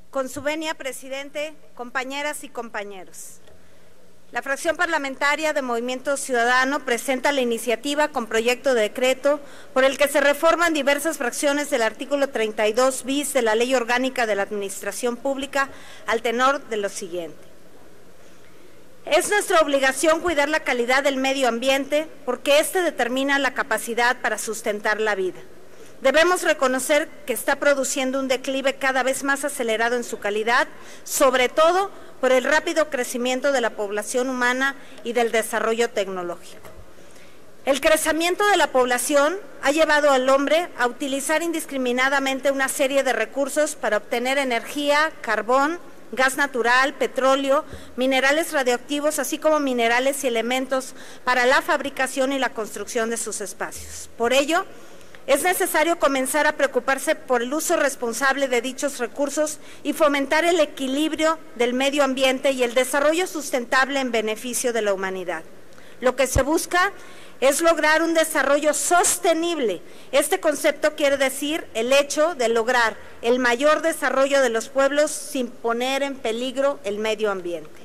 Con su venia, presidente, compañeras y compañeros. La fracción parlamentaria de Movimiento Ciudadano presenta la iniciativa con proyecto de decreto por el que se reforman diversas fracciones del artículo 32 bis de la Ley Orgánica de la Administración Pública al tenor de lo siguiente. Es nuestra obligación cuidar la calidad del medio ambiente porque éste determina la capacidad para sustentar la vida. Debemos reconocer que está produciendo un declive cada vez más acelerado en su calidad, sobre todo por el rápido crecimiento de la población humana y del desarrollo tecnológico. El crecimiento de la población ha llevado al hombre a utilizar indiscriminadamente una serie de recursos para obtener energía, carbón, gas natural, petróleo, minerales radioactivos, así como minerales y elementos para la fabricación y la construcción de sus espacios. Por ello, es necesario comenzar a preocuparse por el uso responsable de dichos recursos y fomentar el equilibrio del medio ambiente y el desarrollo sustentable en beneficio de la humanidad. Lo que se busca es lograr un desarrollo sostenible. Este concepto quiere decir el hecho de lograr el mayor desarrollo de los pueblos sin poner en peligro el medio ambiente.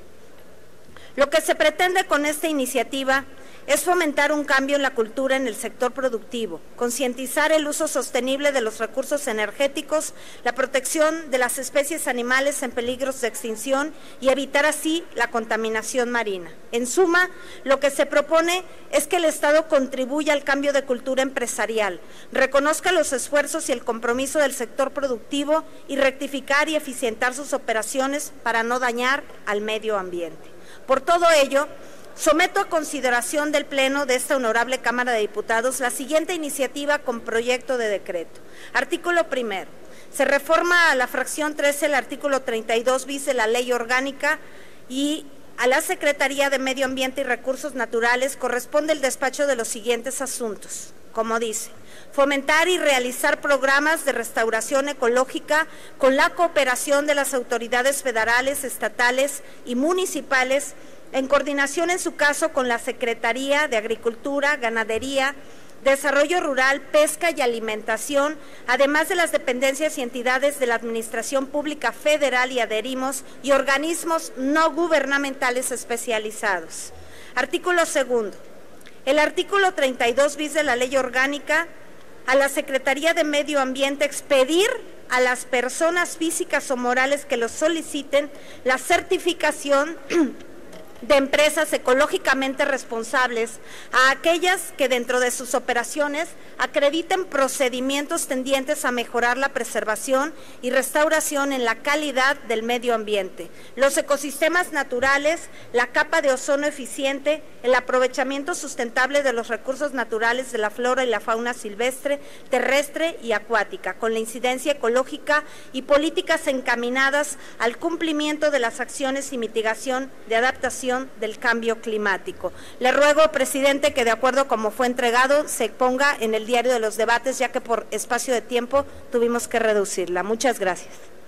Lo que se pretende con esta iniciativa es fomentar un cambio en la cultura en el sector productivo, concientizar el uso sostenible de los recursos energéticos, la protección de las especies animales en peligros de extinción y evitar así la contaminación marina. En suma, lo que se propone es que el Estado contribuya al cambio de cultura empresarial, reconozca los esfuerzos y el compromiso del sector productivo y rectificar y eficientar sus operaciones para no dañar al medio ambiente. Por todo ello, someto a consideración del Pleno de esta honorable Cámara de Diputados la siguiente iniciativa con proyecto de decreto. Artículo primero. Se reforma a la fracción 13 el artículo 32 bis de la Ley Orgánica y a la Secretaría de Medio Ambiente y Recursos Naturales corresponde el despacho de los siguientes asuntos. Como dice, fomentar y realizar programas de restauración ecológica con la cooperación de las autoridades federales, estatales y municipales en coordinación en su caso con la Secretaría de Agricultura, Ganadería, Desarrollo Rural, Pesca y Alimentación, además de las dependencias y entidades de la Administración Pública Federal y adherimos y organismos no gubernamentales especializados. Artículo segundo. El artículo 32 bis de la Ley Orgánica a la Secretaría de Medio Ambiente expedir a las personas físicas o morales que lo soliciten la certificación de empresas ecológicamente responsables a aquellas que dentro de sus operaciones acrediten procedimientos tendientes a mejorar la preservación y restauración en la calidad del medio ambiente, los ecosistemas naturales, la capa de ozono eficiente, el aprovechamiento sustentable de los recursos naturales de la flora y la fauna silvestre, terrestre y acuática, con la incidencia ecológica y políticas encaminadas al cumplimiento de las acciones y mitigación de adaptación del cambio climático. Le ruego, presidente, que de acuerdo como fue entregado se ponga en el diario de los debates, ya que por espacio de tiempo tuvimos que reducirla. Muchas gracias.